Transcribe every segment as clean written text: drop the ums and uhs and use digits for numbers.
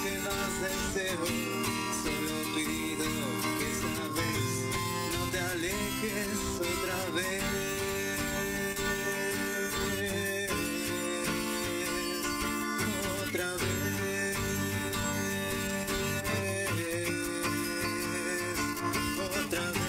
que más deseo. Solo pido que esta vez no te alejes otra vez. Otra vez. Otra vez.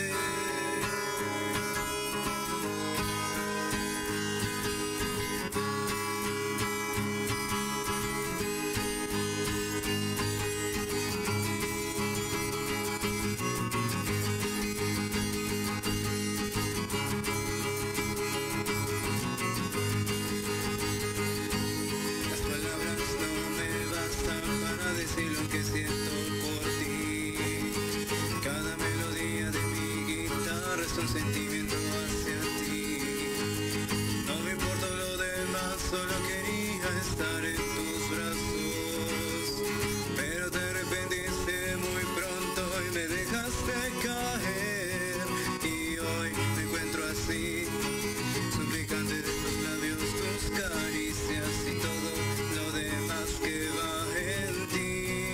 Decir lo que siento por ti. Cada melodía de mi guitarra es un sentimiento hacia ti. No me importa lo demás, solo quería estar en tus brazos. Pero te arrepentiste muy pronto y me dejaste caer. Y hoy me encuentro así, suplicante de tus labios, tus caricias y todo lo demás que va en ti.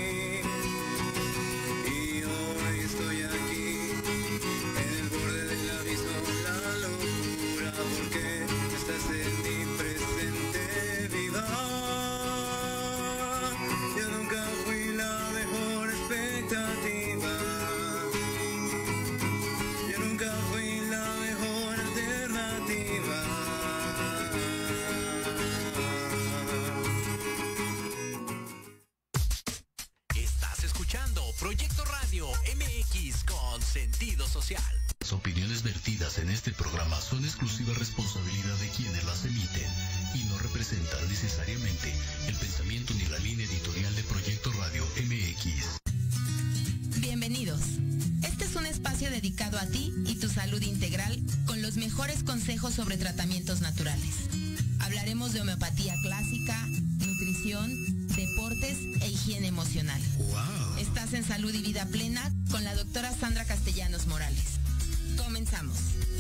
Estoy aquí, en el borde del abismo, la locura, porque estás en mi presente viva. Yo nunca fui la mejor expectativa. Yo nunca fui la mejor alternativa. Estás escuchando Proyecto Radio MX con sentido social. Las opiniones vertidas en este programa son exclusiva responsabilidad de quienes las emiten y no representan necesariamente el pensamiento ni la línea editorial de Proyecto Radio MX. Bienvenidos. Este es un espacio dedicado a ti y tu salud integral con los mejores consejos sobre tratamientos naturales. Hablaremos de homeopatía clásica, nutrición, deportes e higiene emocional. ¡Wow! Estás en Salud y Vida Plena con la doctora Sandra Castellanos Morales. Comenzamos.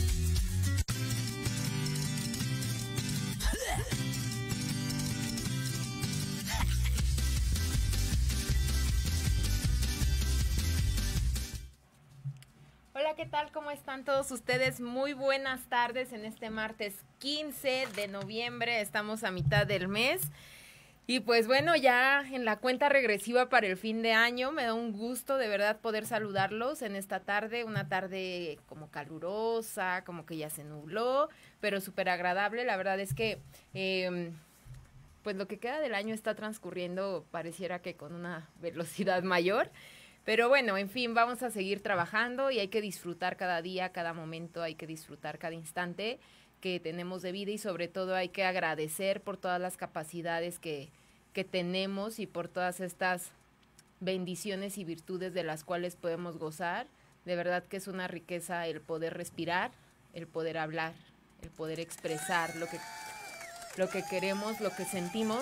Hola, ¿qué tal? ¿Cómo están todos ustedes? Muy buenas tardes en este martes 15 de noviembre. Estamos a mitad del mes. Y pues bueno, ya en la cuenta regresiva para el fin de año, me da un gusto de verdad poder saludarlos en esta tarde, una tarde como calurosa, como que ya se nubló, pero súper agradable. La verdad es que pues lo que queda del año está transcurriendo, pareciera que con una velocidad mayor. Pero bueno, en fin, vamos a seguir trabajando y hay que disfrutar cada día, cada momento, hay que disfrutar cada instante que tenemos de vida y sobre todo hay que agradecer por todas las capacidades que tenemos y por todas estas bendiciones y virtudes de las cuales podemos gozar. De verdad que es una riqueza el poder respirar, el poder hablar, el poder expresar lo que queremos, lo que sentimos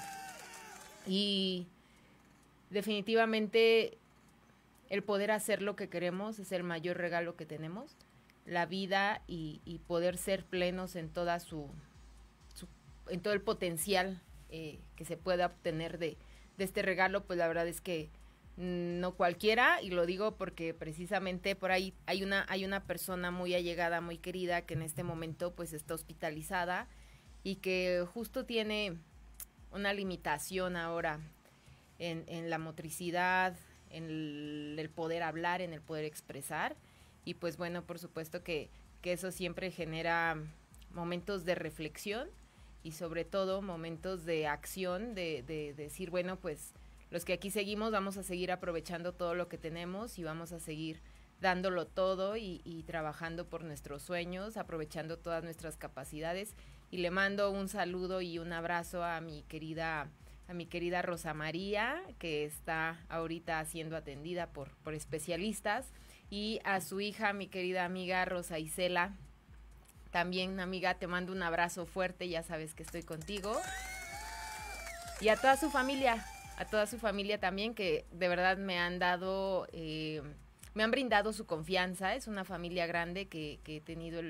y definitivamente el poder hacer lo que queremos es el mayor regalo que tenemos. La vida y poder ser plenos en toda en todo el potencial que se pueda obtener de este regalo, pues la verdad es que no cualquiera, y lo digo porque precisamente por ahí hay una persona muy allegada, muy querida, que en este momento pues está hospitalizada y que justo tiene una limitación ahora en la motricidad, en el poder hablar, en el poder expresar. Y pues bueno, por supuesto que eso siempre genera momentos de reflexión y sobre todo momentos de acción, de decir, bueno, pues los que aquí seguimos vamos a seguir aprovechando todo lo que tenemos y vamos a seguir dándolo todo y trabajando por nuestros sueños, aprovechando todas nuestras capacidades. Y le mando un saludo y un abrazo a mi querida Rosa María, que está ahorita siendo atendida por especialistas, y a su hija, mi querida amiga Rosa Isela. También, amiga, te mando un abrazo fuerte, ya sabes que estoy contigo. Y a toda su familia también, que de verdad me han brindado su confianza. Es una familia grande que he tenido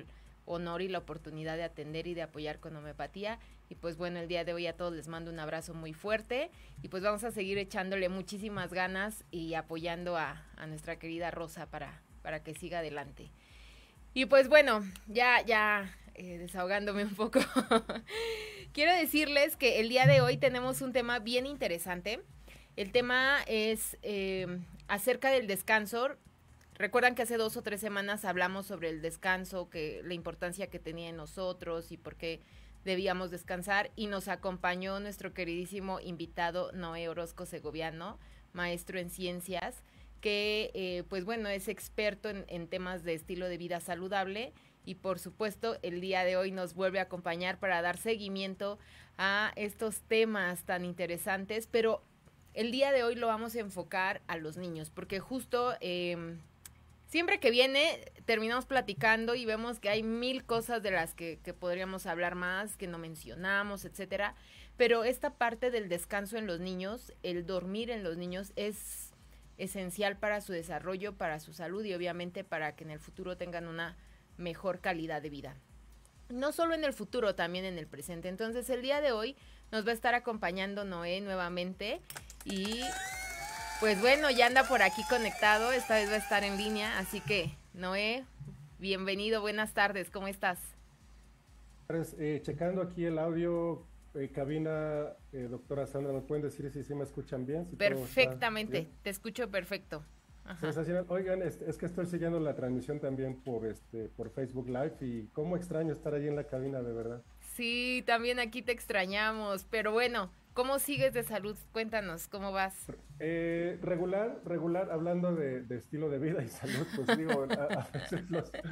honor y la oportunidad de atender y de apoyar con homeopatía. Y pues bueno, el día de hoy a todos les mando un abrazo muy fuerte y pues vamos a seguir echándole muchísimas ganas y apoyando a nuestra querida Rosa para que siga adelante. Y pues bueno, ya desahogándome un poco, quiero decirles que el día de hoy tenemos un tema bien interesante. El tema es acerca del descanso. Recuerdan que hace 2 o 3 semanas hablamos sobre el descanso, que la importancia que tenía en nosotros y por qué debíamos descansar, y nos acompañó nuestro queridísimo invitado Noé Orozco Segoviano, maestro en ciencias, que pues bueno, es experto en temas de estilo de vida saludable, y por supuesto el día de hoy nos vuelve a acompañar para dar seguimiento a estos temas tan interesantes, pero el día de hoy lo vamos a enfocar a los niños, porque justo siempre que viene terminamos platicando y vemos que hay 1000 cosas de las que podríamos hablar más, que no mencionamos, etcétera, pero esta parte del descanso en los niños, el dormir en los niños es esencial para su desarrollo, para su salud y obviamente para que en el futuro tengan una mejor calidad de vida. No solo en el futuro, también en el presente. Entonces el día de hoy nos va a estar acompañando Noé nuevamente y pues bueno, ya anda por aquí conectado, esta vez va a estar en línea, así que Noé, bienvenido, buenas tardes, ¿cómo estás? Checando aquí el audio, cabina, doctora Sandra, ¿me pueden decir si me escuchan bien? Si perfectamente, bien. Te escucho perfecto. Ajá. Oigan, es que estoy siguiendo la transmisión también por Facebook Live y cómo extraño estar ahí en la cabina, de verdad. Sí, también aquí te extrañamos, pero bueno, ¿cómo sigues de salud? Cuéntanos, ¿cómo vas? Regular, hablando de estilo de vida y salud, pues digo, a veces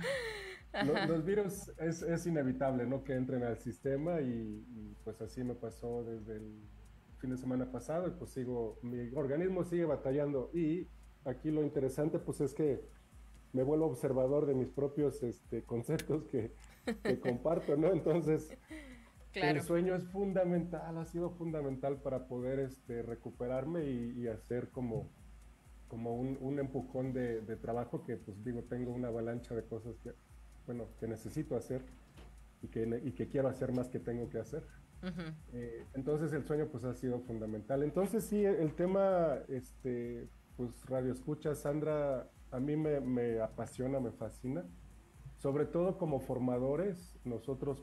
los virus es inevitable, ¿no? Que entren al sistema y pues así me pasó desde el fin de semana pasado y pues mi organismo sigue batallando y aquí lo interesante pues es que me vuelvo observador de mis propios conceptos que comparto, ¿no? Entonces, claro. El sueño es fundamental, ha sido fundamental para poder recuperarme y hacer como un empujón de trabajo que pues digo, tengo una avalancha de cosas que necesito hacer y que quiero hacer más que tengo que hacer. Uh-huh. Entonces el sueño pues ha sido fundamental. Entonces sí, el tema, pues radio escucha, Sandra, a mí me apasiona, me fascina, sobre todo como formadores, nosotros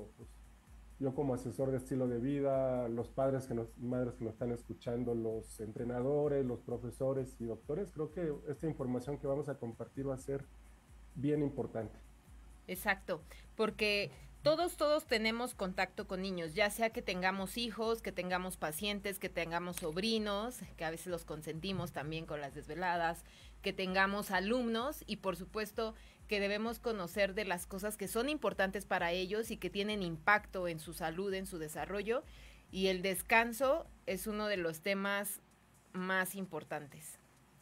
yo como asesor de estilo de vida, los padres madres que nos están escuchando, los entrenadores, los profesores y doctores, creo que esta información que vamos a compartir va a ser bien importante. Exacto, porque todos tenemos contacto con niños, ya sea que tengamos hijos, que tengamos pacientes, que tengamos sobrinos, que a veces los consentimos también con las desveladas, que tengamos alumnos y por supuesto que debemos conocer de las cosas que son importantes para ellos y que tienen impacto en su salud, en su desarrollo, y el descanso es uno de los temas más importantes.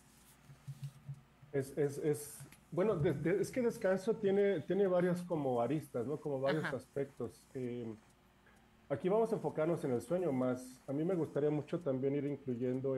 Bueno, es que descanso tiene varias como aristas, ¿no? Como varios Ajá. aspectos. Aquí vamos a enfocarnos en el sueño más. A mí me gustaría mucho también ir incluyendo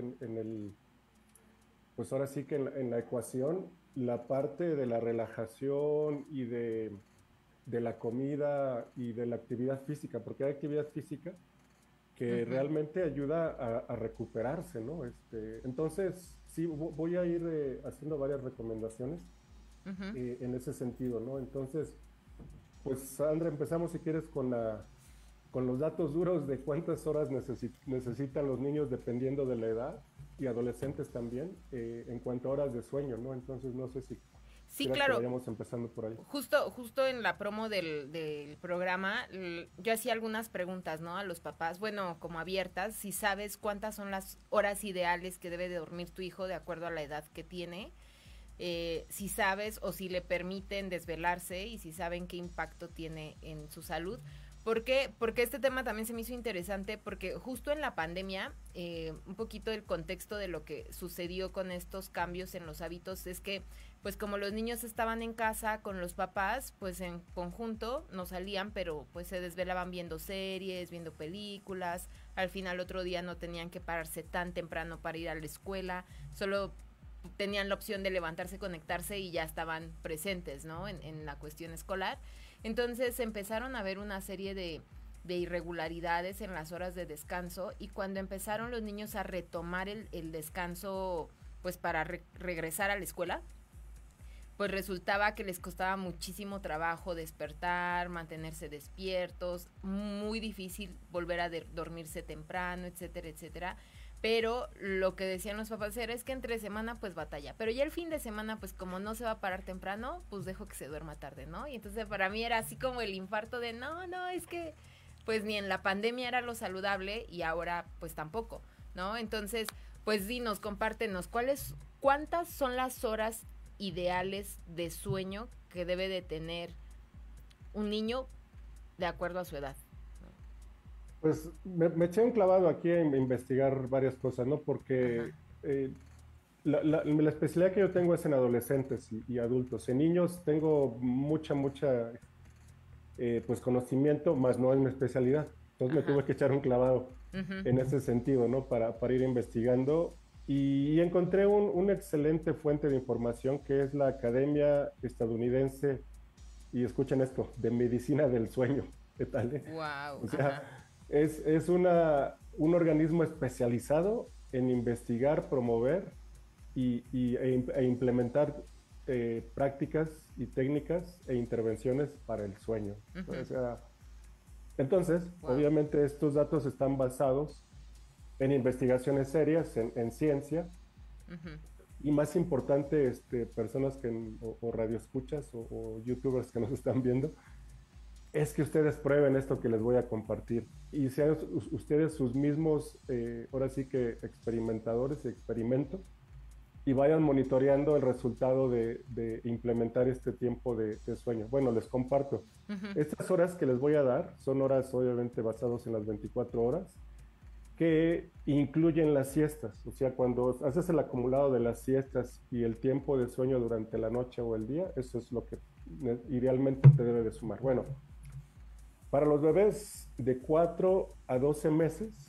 pues ahora sí que en la ecuación, la parte de la relajación y de la comida y de la actividad física, porque hay actividad física que uh-huh. realmente ayuda a recuperarse, ¿no? Entonces, sí, voy a ir haciendo varias recomendaciones uh-huh. En ese sentido, ¿no? Entonces, pues Sandra, empezamos si quieres con los datos duros de cuántas horas necesitan los niños dependiendo de la edad y adolescentes también, en cuanto a horas de sueño, ¿no? Entonces, no sé si... Sí, claro. Que vayamos empezando por ahí. Justo en la promo del programa, yo hacía algunas preguntas, ¿no? A los papás, bueno, como abiertas, si sabes cuántas son las horas ideales que debe de dormir tu hijo de acuerdo a la edad que tiene, si sabes o si le permiten desvelarse y si saben qué impacto tiene en su salud. ¿Por qué? Porque este tema también se me hizo interesante porque justo en la pandemia, un poquito el contexto de lo que sucedió con estos cambios en los hábitos es que, pues como los niños estaban en casa con los papás, pues en conjunto no salían, pero pues se desvelaban viendo series, viendo películas, al final otro día no tenían que pararse tan temprano para ir a la escuela, solo tenían la opción de levantarse, conectarse y ya estaban presentes, ¿no? En la cuestión escolar. Entonces empezaron a haber una serie de irregularidades en las horas de descanso, y cuando empezaron los niños a retomar el descanso, pues para regresar a la escuela, pues resultaba que les costaba muchísimo trabajo despertar, mantenerse despiertos, muy difícil volver a dormirse temprano, etcétera, etcétera. Pero lo que decían los papás es que entre semana pues batalla, pero ya el fin de semana pues como no se va a parar temprano, pues dejo que se duerma tarde, ¿no? Y entonces para mí era así como el infarto de no, es que pues ni en la pandemia era lo saludable y ahora pues tampoco, ¿no? Entonces pues dinos, compártenos, ¿cuántas son las horas ideales de sueño que debe de tener un niño de acuerdo a su edad? Pues me eché un clavado aquí a investigar varias cosas, ¿no? Porque la especialidad que yo tengo es en adolescentes y adultos. En niños tengo mucha, pues conocimiento, más no es mi especialidad. Entonces me tuve que echar un clavado en ese sentido, ¿no? Para ir investigando. Y encontré una excelente fuente de información que es la Academia Estadounidense, y escuchen esto, de Medicina del Sueño. ¿Qué tal? Wow. O sea, es un organismo especializado en investigar, promover e implementar prácticas y técnicas e intervenciones para el sueño. O sea, entonces, obviamente estos datos están basados en investigaciones serias, en ciencia, y más importante, personas o radioescuchas o youtubers que nos están viendo, es que ustedes prueben esto que les voy a compartir y sean ustedes sus mismos, ahora sí que experimentadores y experimento, y vayan monitoreando el resultado de implementar este tiempo de sueño. Bueno, les comparto. Estas horas que les voy a dar son horas obviamente basadas en las 24 horas, que incluyen las siestas. O sea, cuando haces el acumulado de las siestas y el tiempo de sueño durante la noche o el día, eso es lo que idealmente te debe de sumar. Bueno, para los bebés de 4 a 12 meses,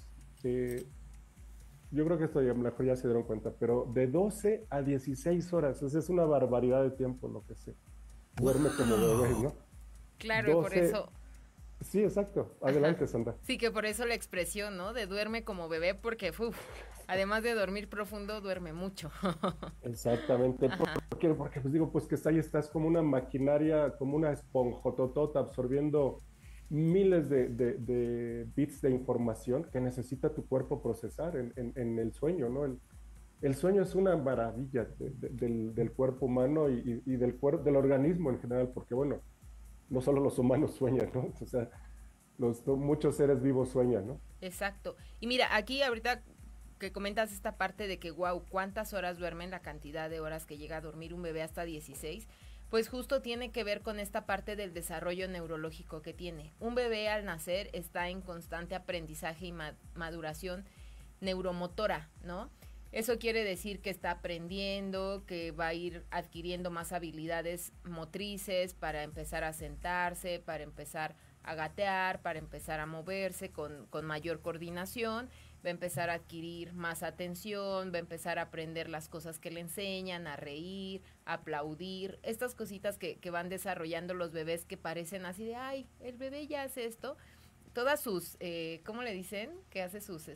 yo creo que esto ya, mejor ya se dieron cuenta, pero de 12 a 16 horas, o sea, es una barbaridad de tiempo lo que se duerme como bebé, ¿no? Claro, 12, por eso... Sí, exacto. Adelante, Sandra. Sí, que por eso la expresión, ¿no? De duerme como bebé, porque además de dormir profundo, duerme mucho. Exactamente. Porque pues digo, pues que ahí estás como una maquinaria, como una esponjototota absorbiendo miles de bits de información que necesita tu cuerpo procesar en el sueño, ¿no? El sueño es una maravilla del cuerpo humano y del organismo en general, porque bueno, no solo los humanos sueñan, ¿no? O sea, muchos seres vivos sueñan, ¿no? Exacto. Y mira, aquí ahorita que comentas esta parte de que, wow, ¿cuántas horas duermen? La cantidad de horas que llega a dormir un bebé hasta 16, pues justo tiene que ver con esta parte del desarrollo neurológico que tiene. Un bebé al nacer está en constante aprendizaje y maduración neuromotora, ¿no? Eso quiere decir que está aprendiendo, que va a ir adquiriendo más habilidades motrices para empezar a sentarse, para empezar a gatear, para empezar a moverse con mayor coordinación, va a empezar a adquirir más atención, va a empezar a aprender las cosas que le enseñan, a reír, a aplaudir, estas cositas que van desarrollando los bebés que parecen así de, ay, el bebé ya hace esto, todas sus, ¿cómo le dicen? Que hace sus,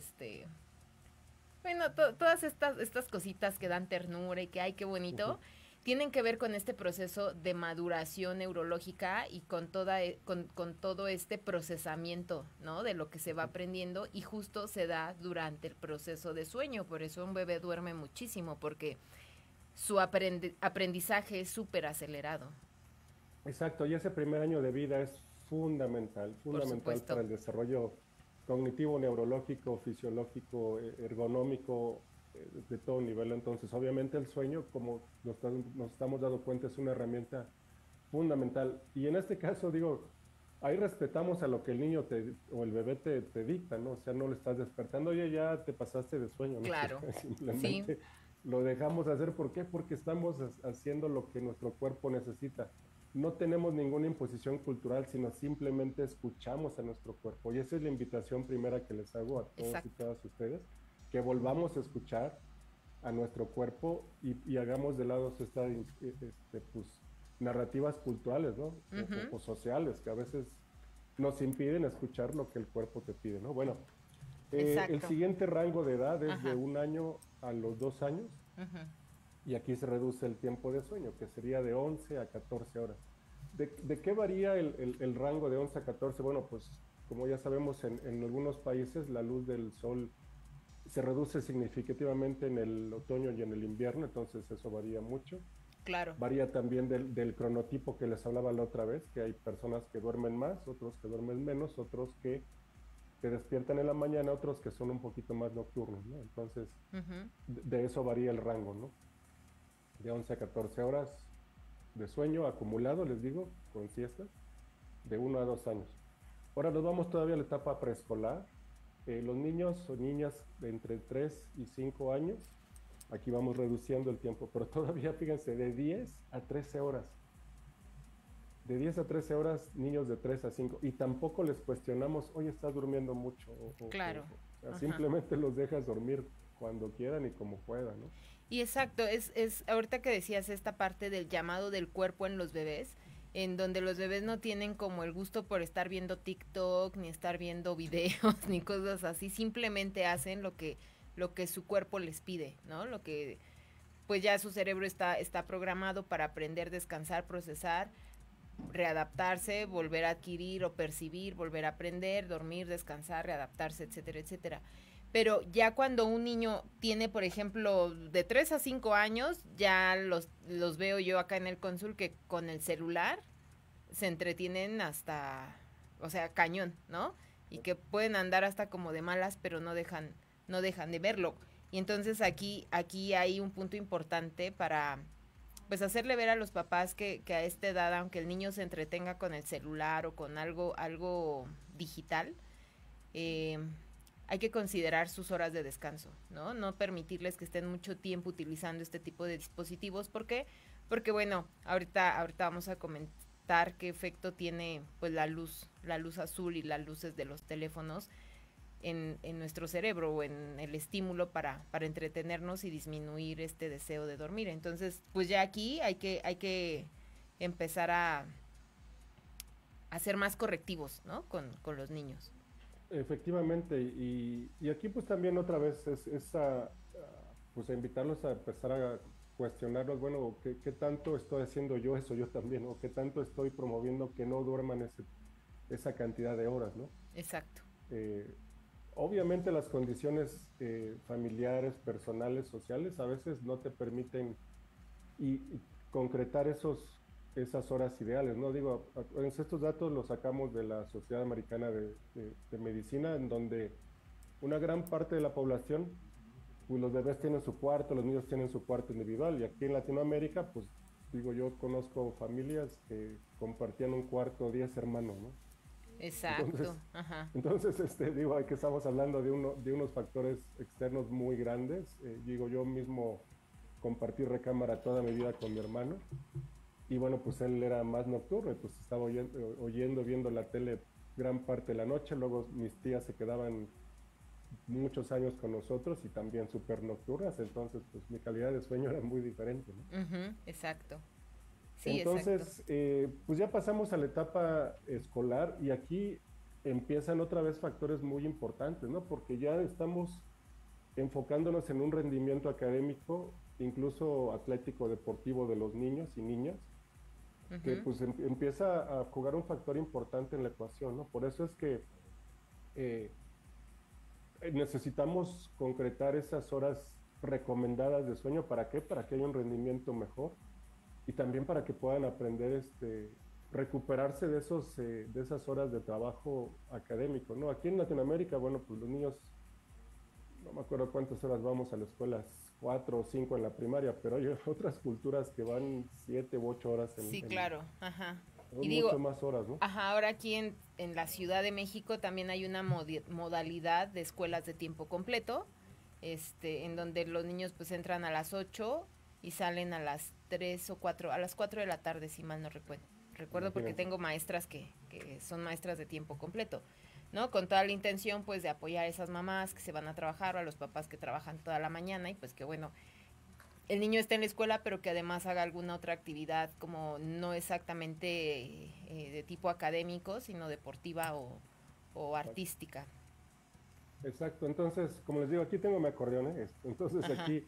bueno, todas estas cositas que dan ternura y que ay, qué bonito, tienen que ver con este proceso de maduración neurológica y con todo este procesamiento, ¿no? De lo que se va aprendiendo, y justo se da durante el proceso de sueño. Por eso un bebé duerme muchísimo, porque su aprendizaje es súper acelerado. Exacto, y ese primer año de vida es fundamental para el desarrollo cognitivo, neurológico, fisiológico, ergonómico, de todo nivel. Entonces, obviamente el sueño, como nos estamos dando cuenta, es una herramienta fundamental. Y en este caso, digo, ahí respetamos a lo que el niño o el bebé te dicta, ¿no? O sea, no le estás despertando, oye, ya te pasaste de sueño, ¿no? Claro. Simplemente lo dejamos hacer. ¿Por qué? Porque estamos haciendo lo que nuestro cuerpo necesita. No tenemos ninguna imposición cultural, sino simplemente escuchamos a nuestro cuerpo. Y esa es la invitación primera que les hago a todos y todas ustedes, que volvamos a escuchar a nuestro cuerpo y hagamos de lado esta pues, narrativas culturales, ¿no? O sociales, que a veces nos impiden escuchar lo que el cuerpo te pide, ¿no? Bueno, el siguiente rango de edad es de 1 año a los 2 años, y aquí se reduce el tiempo de sueño, que sería de 11 a 14 horas. ¿De qué varía el rango de 11 a 14? Bueno, pues como ya sabemos, en algunos países la luz del sol se reduce significativamente en el otoño y en el invierno, entonces eso varía mucho. Claro. Varía también del cronotipo que les hablaba la otra vez, que hay personas que duermen más, otros que duermen menos, otros que despiertan en la mañana, otros que son un poquito más nocturnos, ¿no? Entonces, de eso varía el rango, ¿no? De 11 a 14 horas de sueño acumulado, les digo, con siestas, de 1 a 2 años. Ahora nos vamos todavía a la etapa preescolar. Los niños o niñas de entre 3 y 5 años, aquí vamos reduciendo el tiempo, pero todavía, fíjense, de 10 a 13 horas. De 10 a 13 horas, niños de 3 a 5. Y tampoco les cuestionamos, oye, estás durmiendo mucho. Claro. O sea, simplemente los dejas dormir cuando quieran y como puedan, ¿no? Y exacto, es ahorita que decías esta parte del llamado del cuerpo en los bebés, en donde los bebés no tienen como el gusto por estar viendo TikTok, ni estar viendo videos, ni cosas así, simplemente hacen lo que su cuerpo les pide, ¿no? Lo que, pues ya su cerebro está programado para aprender, descansar, procesar, readaptarse, volver a adquirir o percibir, volver a aprender, dormir, descansar, readaptarse, etcétera, etcétera. Pero ya cuando un niño tiene, por ejemplo, de 3 a 5 años, ya los veo yo acá en el cónsul que con el celular se entretienen hasta, o sea, cañón, ¿no? Y que pueden andar hasta como de malas, pero no dejan de verlo. Y entonces aquí hay un punto importante para, pues, hacerle ver a los papás que a esta edad, aunque el niño se entretenga con el celular o con algo digital, hay que considerar sus horas de descanso, ¿no? No permitirles que estén mucho tiempo utilizando este tipo de dispositivos. ¿Por qué? Porque, bueno, ahorita vamos a comentar qué efecto tiene, pues, la luz azul y las luces de los teléfonos en nuestro cerebro, o en el estímulo para entretenernos y disminuir este deseo de dormir. Entonces, pues ya aquí hay que empezar a ser más correctivos, ¿no? Con los niños. Efectivamente, y aquí pues también otra vez es pues a invitarlos a empezar a cuestionarlos, bueno, ¿qué tanto estoy haciendo yo eso yo también? ¿O qué tanto estoy promoviendo que no duerman esa cantidad de horas, ¿no? Exacto. Obviamente las condiciones familiares, personales, sociales, a veces no te permiten y concretar esas horas ideales, ¿no? Digo, estos datos los sacamos de la Sociedad Americana de Medicina, en donde una gran parte de la población, pues los bebés tienen su cuarto, los niños tienen su cuarto individual, y aquí en Latinoamérica, pues digo, yo conozco familias que compartían un cuarto, 10 hermanos, ¿no? Exacto. Entonces, digo, aquí estamos hablando de unos factores externos muy grandes. Digo, yo mismo compartí recámara toda mi vida con mi hermano, y bueno, pues él era más nocturno, pues estaba viendo la tele gran parte de la noche. Luego mis tías se quedaban muchos años con nosotros y también súper nocturnas, entonces pues mi calidad de sueño era muy diferente, ¿no? Exacto. Sí, entonces, pues ya pasamos a la etapa escolar, y aquí empiezan otra vez factores muy importantes, ¿no? Porque ya estamos enfocándonos en un rendimiento académico, incluso atlético, deportivo de los niños y niñas, que pues empieza a jugar un factor importante en la ecuación, ¿no? Por eso es que necesitamos concretar esas horas recomendadas de sueño. ¿Para qué? Para que haya un rendimiento mejor, y también para que puedan aprender, recuperarse de esas horas de trabajo académico, ¿no? Aquí en Latinoamérica, bueno, pues los niños, no me acuerdo cuántas horas vamos a la escuela, 4 o 5 en la primaria, pero hay otras culturas que van 7 u 8 horas claro, ajá. Y digo, mucho más horas, ¿no? Ajá, ahora aquí en la Ciudad de México también hay una modalidad de escuelas de tiempo completo, en donde los niños pues entran a las 8 y salen a las 3 o 4, a las 4 de la tarde, si mal no recuerdo, porque tengo maestras que son maestras de tiempo completo, ¿no? Con toda la intención, pues, de apoyar a esas mamás que se van a trabajar, o a los papás que trabajan toda la mañana, y pues que, bueno, el niño esté en la escuela, pero que además haga alguna otra actividad como no exactamente de tipo académico, sino deportiva o artística. Exacto, entonces, como les digo, aquí tengo mi acordeón, ¿eh? Entonces Ajá. aquí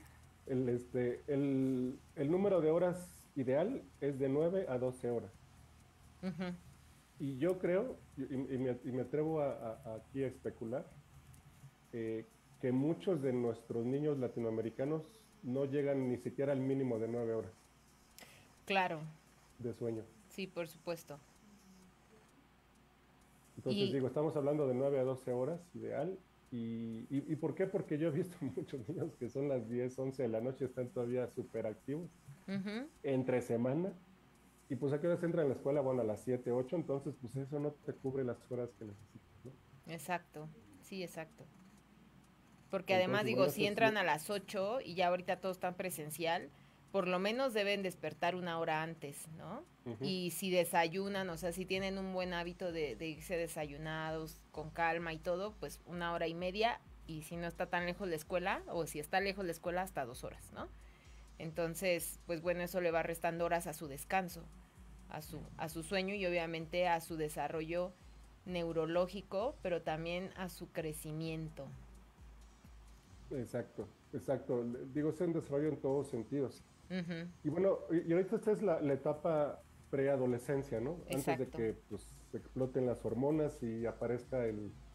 el número de horas ideal es de 9 a 12 horas. Uh-huh. Y yo creo, y me atrevo aquí a especular, que muchos de nuestros niños latinoamericanos no llegan ni siquiera al mínimo de 9 horas Claro, de sueño. sí, por supuesto. Entonces Y digo, estamos hablando de 9 a 12 horas ideal. ¿Y por qué? Porque yo he visto muchos niños que son las 10 11 de la noche, están todavía súper activos, uh-huh. entre semana, y pues a qué horas entran a la escuela, bueno, a las 7 8 entonces pues eso no te cubre las horas que necesitas, ¿no? Exacto, sí, exacto. Porque además Entonces, digo, bueno, si entran a las 8 y ya ahorita todo está presencial, por lo menos deben despertar una hora antes, ¿no? ujú, Y si desayunan, o sea, si tienen un buen hábito de irse desayunados con calma y todo, pues 1 hora y media, y si no está tan lejos la escuela, o si está lejos la escuela, hasta 2 horas, ¿no? Entonces, pues bueno, eso le va restando horas a su descanso, a su sueño y obviamente a su desarrollo neurológico, pero también a su crecimiento. exacto, exacto. Digo, es un desarrollo en todos sentidos. Uh-huh. Y bueno, y ahorita esta es la etapa preadolescencia, ¿no? Antes de Exacto. que pues se exploten las hormonas y aparezca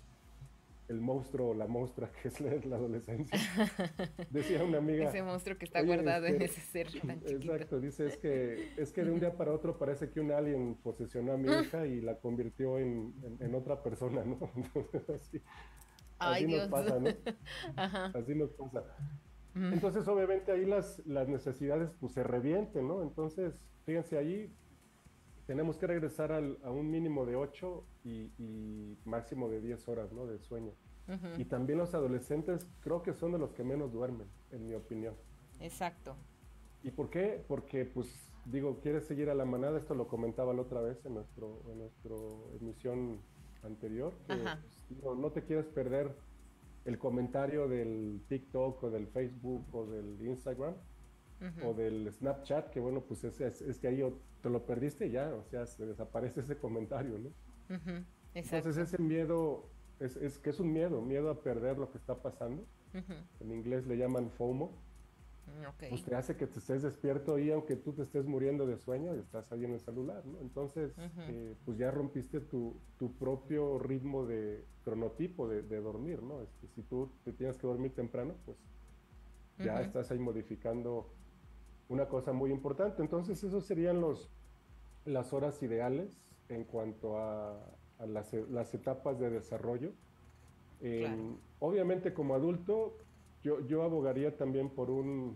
el monstruo o la monstrua que es la adolescencia. Decía una amiga, Ese monstruo que está oye, guardado en ese ser tan chiquito. exacto, dice, es que de un Uh-huh. día para otro parece que un alien posesionó a mi hija y la convirtió en otra persona, ¿no? Entonces, Ay, así nos Dios. pasa, ¿no? Ajá. Así nos pasa. Mm. Entonces, obviamente, ahí las necesidades pues se revienten, ¿no? Entonces, fíjense, ahí tenemos que regresar a un mínimo de 8 y máximo de 10 horas, ¿no? De sueño. Uh-huh. Y también los adolescentes creo que son de los que menos duermen, en mi opinión. Exacto. ¿Y por qué? Porque, pues, digo, quieres seguir a la manada, esto lo comentaba la otra vez en nuestro emisión anterior, que Ajá. pues, no te quieres perder el comentario del TikTok o del Facebook o del Instagram Uh-huh. o del Snapchat, que bueno, pues es que ahí te lo perdiste y ya, o sea, se desaparece ese comentario, ¿no? Uh-huh. Entonces Exacto. ese miedo es que es un miedo a perder lo que está pasando. Uh-huh. En inglés le llaman FOMO, pues Ok. te hace que te estés despierto y aunque tú te estés muriendo de sueño, estás ahí en el celular, ¿no? Entonces, Uh-huh. pues ya rompiste tu propio ritmo de cronotipo de dormir, ¿no? Si tú te tienes que dormir temprano, pues ya Uh-huh. estás ahí modificando una cosa muy importante. Entonces, esos serían las horas ideales en cuanto a las etapas de desarrollo. Claro. Obviamente, como adulto, yo abogaría también por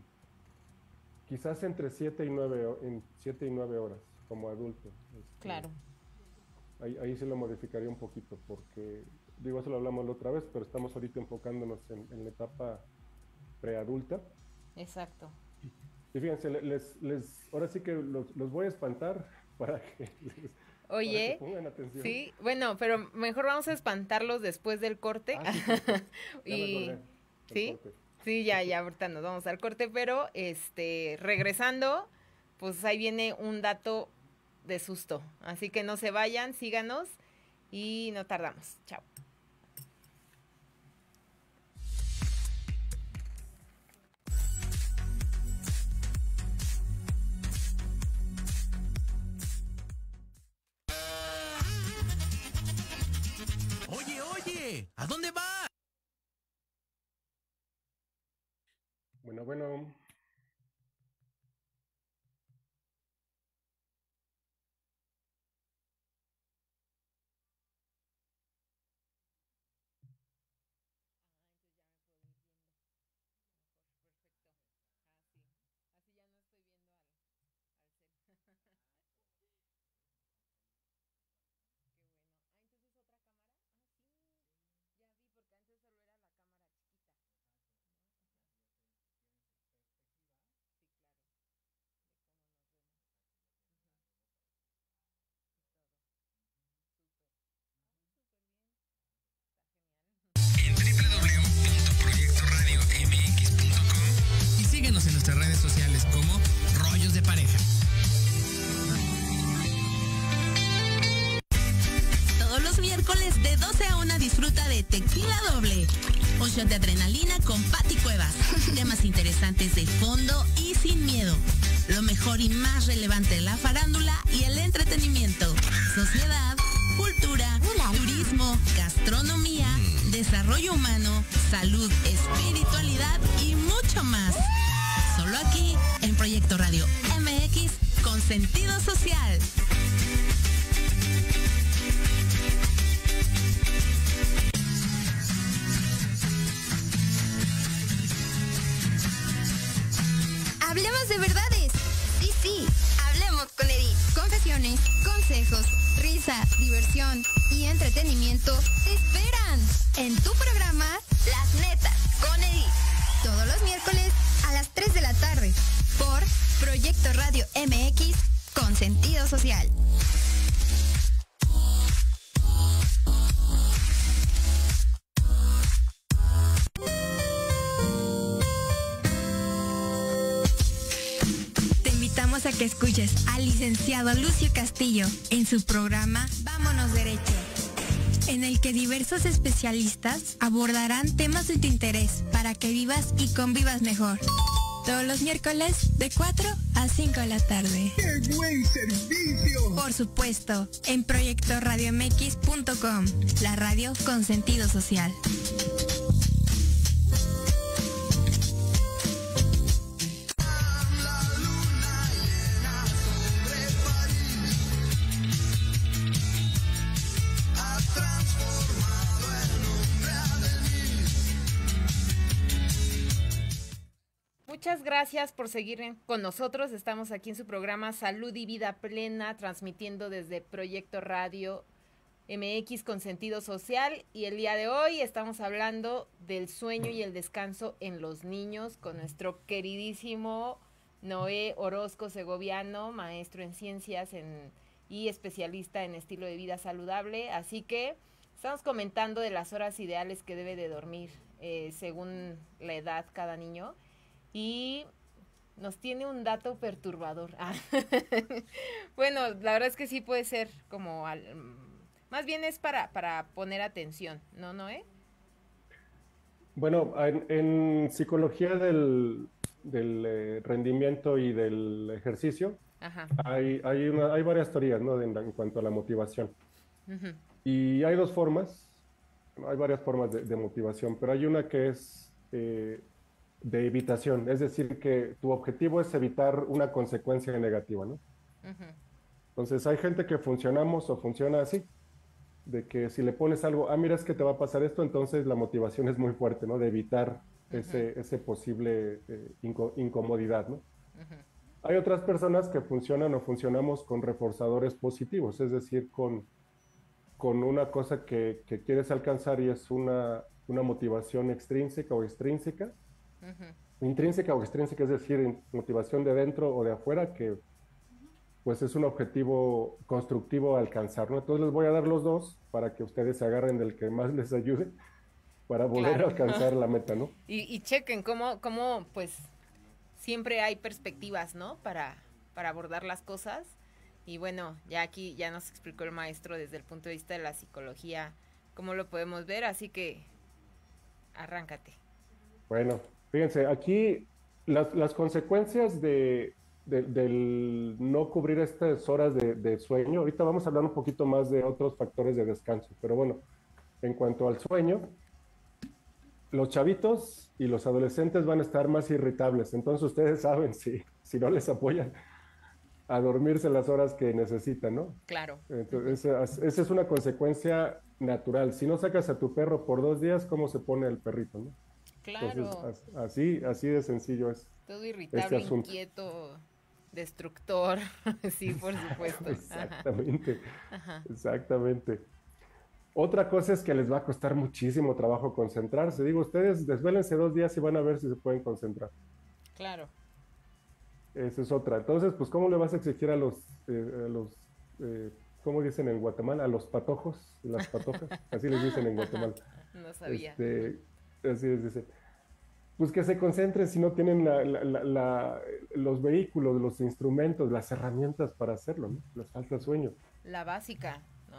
quizás entre 7 y 9 horas como adulto. Claro. Ahí se lo modificaría un poquito, porque, digo, eso lo hablamos la otra vez, pero estamos ahorita enfocándonos en la etapa preadulta. Exacto. Y fíjense, ahora sí que los voy a espantar para para que Oye, pongan atención. sí, bueno, pero mejor vamos a espantarlos después del corte. Ah, sí, cierto. Ya me Y acordé del sí, corte. sí, ya ahorita nos vamos al corte, pero regresando, pues ahí viene un dato de susto. Así que no se vayan, síganos y no tardamos. Chao. Oye, oye, ¿a dónde vas? Bueno, bueno. disfruta de Tequila Doble, un shot de adrenalina con Pati Cuevas. Temas interesantes de fondo y sin miedo. Lo mejor y más relevante de la farándula y el entretenimiento. Sociedad, cultura, turismo, gastronomía, desarrollo humano, salud, espiritualidad y mucho más. Solo aquí, en Proyecto Radio MX, con sentido social. Hablemos de verdades. Sí, hablemos con Edith. Confesiones, consejos, risa, diversión y entretenimiento te esperan en tu programa Las Netas con Edith. Todos los miércoles a las 3 de la tarde por Proyecto Radio MX con sentido social. A que escuches al licenciado Lucio Castillo en su programa Vámonos Derecho, en el que diversos especialistas abordarán temas de tu interés para que vivas y convivas mejor. Todos los miércoles de 4 a 5 de la tarde. ¡Qué buen servicio! Por supuesto, en proyectoradiomx.com, la radio con sentido social. Muchas gracias por seguir con nosotros. Estamos aquí en su programa Salud y Vida Plena, transmitiendo desde Proyecto Radio MX con sentido social. Y el día de hoy estamos hablando del sueño y el descanso en los niños con nuestro queridísimo Noé Orozco Segoviano, maestro en ciencias y especialista en estilo de vida saludable. Así que estamos comentando de las horas ideales que debe de dormir según la edad cada niño. Y nos tiene un dato perturbador. Bueno, la verdad es que sí puede ser como... más bien es para poner atención, ¿no, Noé? Bueno, en psicología del rendimiento y del ejercicio, Ajá. hay varias teorías, ¿no? En cuanto a la motivación. Uh-huh. Y hay dos formas, hay varias formas de motivación, pero hay una que es... de evitación, es decir, que tu objetivo es evitar una consecuencia negativa, ¿no? Uh-huh. Entonces, hay gente que funcionamos o funciona así, de que si le pones algo, mira, es que te va a pasar esto, entonces la motivación es muy fuerte, ¿no? De evitar ese posible incomodidad, ¿no? Uh-huh. Hay otras personas que funcionan o funcionamos con reforzadores positivos, es decir, con una cosa que quieres alcanzar y es una motivación extrínseca o extrínseca. Uh-huh. Intrínseca o extrínseca, es decir, motivación de dentro o de afuera, que pues es un objetivo constructivo a alcanzar, ¿no? Entonces les voy a dar los dos para que ustedes se agarren del que más les ayude para volver a alcanzar la meta, ¿no? Y chequen cómo pues siempre hay perspectivas, ¿no? Para abordar las cosas. Y bueno, ya aquí ya nos explicó el maestro desde el punto de vista de la psicología cómo lo podemos ver, así que arráncate. Bueno, fíjense, aquí las consecuencias del no cubrir estas horas de sueño, ahorita vamos a hablar un poquito más de otros factores de descanso, pero bueno, en cuanto al sueño, los chavitos y los adolescentes van a estar más irritables, entonces ustedes saben si no les apoyan a dormirse las horas que necesitan, ¿no? Claro. Entonces, esa es una consecuencia natural. Si no sacas a tu perro por 2 días, ¿cómo se pone el perrito, no? Claro. Entonces, así de sencillo es. Todo irritable, inquieto, destructor. Sí, por supuesto. Exactamente. Ajá. Exactamente. Otra cosa es que les va a costar muchísimo trabajo concentrarse. Digo, ustedes desvélense 2 días y van a ver si se pueden concentrar. Claro. Esa es otra. Entonces, pues, ¿cómo le vas a exigir a los ¿cómo dicen en Guatemala? A los patojos, las patojas, así les dicen en Guatemala. No sabía. Así les dicen. Pues que se concentren si no tienen los vehículos, los instrumentos, las herramientas para hacerlo, ¿no? Les falta sueño. La básica, ¿no?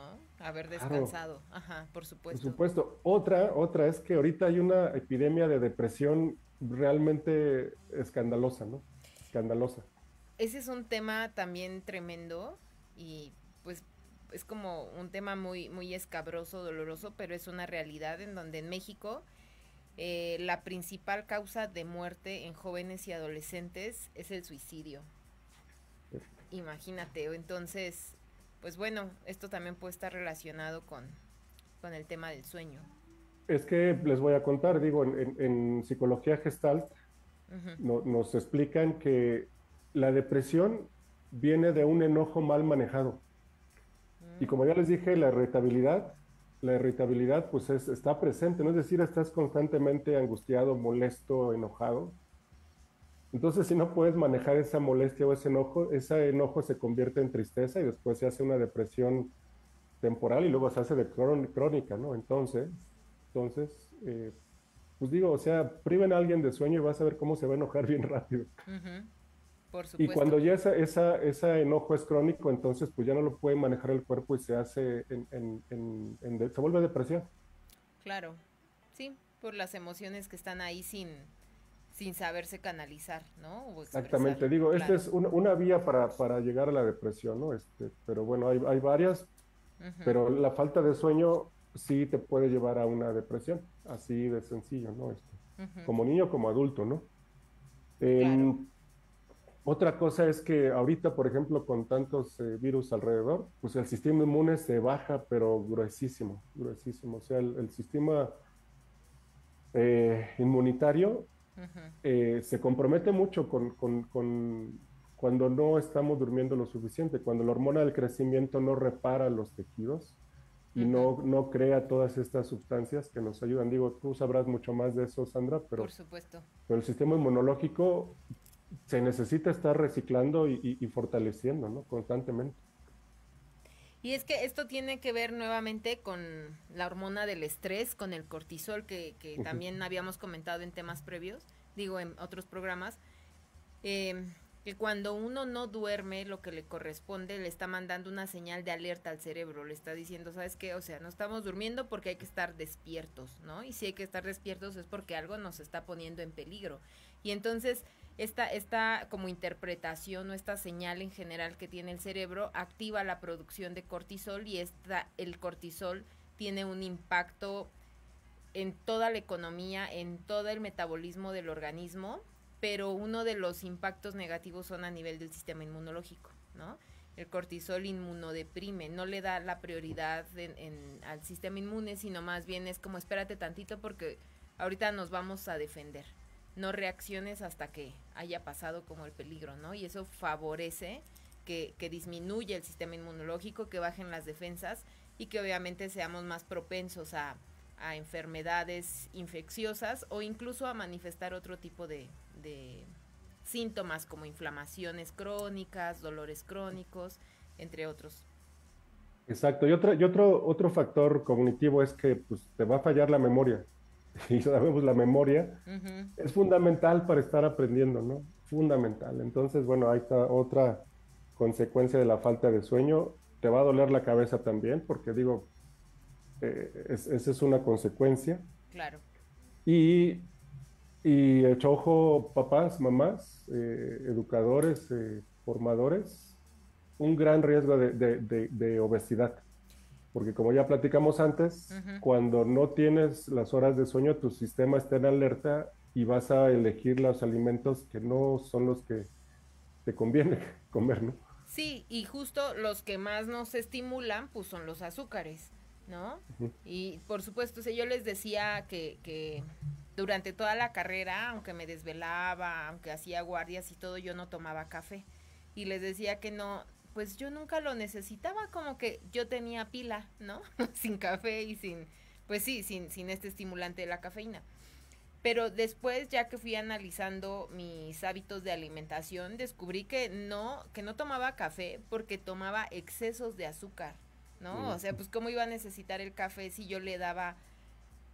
haber Claro. descansado. Ajá, por Por supuesto. supuesto. Otra es que ahorita hay una epidemia de depresión realmente escandalosa, ¿no? Escandalosa. Ese es un tema también tremendo y pues es como un tema muy, muy escabroso, doloroso, pero es una realidad en donde en México la principal causa de muerte en jóvenes y adolescentes es el suicidio. Imagínate, entonces, pues bueno, esto también puede estar relacionado con el tema del sueño. Es que les voy a contar, digo, en psicología Gestalt Ujú. nos explican que la depresión viene de un enojo mal manejado. Y como ya les dije, la irritabilidad pues está presente, ¿no? Es decir, estás constantemente angustiado, molesto, enojado. Entonces, si no puedes manejar esa molestia o ese enojo se convierte en tristeza y después se hace una depresión temporal y luego se hace de crónica, ¿no? Entonces, pues digo, o sea, priven a alguien de sueño y vas a ver cómo se va a enojar bien rápido. Ujú. Por Y supuesto. cuando ya ese enojo es crónico, entonces pues ya no lo puede manejar el cuerpo y se hace, se vuelve depresión. Claro, sí, por las emociones que están ahí sin saberse canalizar, ¿no? O expresar, Exactamente, digo, esta claro. es una vía para llegar a la depresión, ¿no? Pero bueno, hay varias, Ujú. pero la falta de sueño sí te puede llevar a una depresión, así de sencillo, ¿no? Ujú. Como niño, como adulto, ¿no? Claro. Em, Otra cosa es que ahorita, por ejemplo, con tantos virus alrededor, pues el sistema inmune se baja, pero gruesísimo, gruesísimo. O sea, el sistema inmunitario Ujú. se compromete mucho cuando no estamos durmiendo lo suficiente, cuando la hormona del crecimiento no repara los tejidos y Ujú. no crea todas estas sustancias que nos ayudan. Digo, tú sabrás mucho más de eso, Sandra, Por supuesto. pero el sistema inmunológico se necesita estar reciclando y fortaleciendo, ¿no? Constantemente. Y es que esto tiene que ver nuevamente con la hormona del estrés, con el cortisol que Ujú. también habíamos comentado en temas previos, digo en otros programas, que cuando uno no duerme lo que le corresponde, le está mandando una señal de alerta al cerebro, le está diciendo, ¿sabes qué? O sea, no estamos durmiendo porque hay que estar despiertos, ¿no? Y si hay que estar despiertos es porque algo nos está poniendo en peligro. Y entonces esta como interpretación o esta señal en general que tiene el cerebro activa la producción de cortisol y el cortisol tiene un impacto en toda la economía, en todo el metabolismo del organismo, pero uno de los impactos negativos son a nivel del sistema inmunológico, ¿no? El cortisol inmunodeprime, no le da la prioridad al sistema inmune, sino más bien es como espérate tantito porque ahorita nos vamos a defender. No reacciones hasta que haya pasado como el peligro, ¿no? Y eso favorece que disminuya el sistema inmunológico, que bajen las defensas y que obviamente seamos más propensos a enfermedades infecciosas o incluso a manifestar otro tipo de síntomas como inflamaciones crónicas, dolores crónicos, entre otros. Exacto. Otro factor cognitivo es que pues, te va a fallar la memoria. Y sabemos, la memoria Uh-huh. es fundamental para estar aprendiendo, ¿no? Fundamental. Entonces, bueno, ahí está otra consecuencia de la falta de sueño. Te va a doler la cabeza también, porque digo, esa es una consecuencia. Claro. Y, y hecho ojo, papás, mamás, educadores, formadores, un gran riesgo de obesidad. Porque como ya platicamos antes, Uh-huh. cuando no tienes las horas de sueño, tu sistema está en alerta y vas a elegir los alimentos que no son los que te conviene comer, ¿no? Sí, y justo los que más nos estimulan, pues son los azúcares, ¿no? Ujú. Y por supuesto, o sea, yo les decía que durante toda la carrera, aunque me desvelaba, aunque hacía guardias y todo, yo no tomaba café. Y les decía que no, pues yo nunca lo necesitaba, como que yo tenía pila, ¿no? Sin café y pues sí, sin este estimulante de la cafeína. Pero después, ya que fui analizando mis hábitos de alimentación, descubrí que no tomaba café porque tomaba excesos de azúcar, ¿no? O sea, pues cómo iba a necesitar el café si yo le daba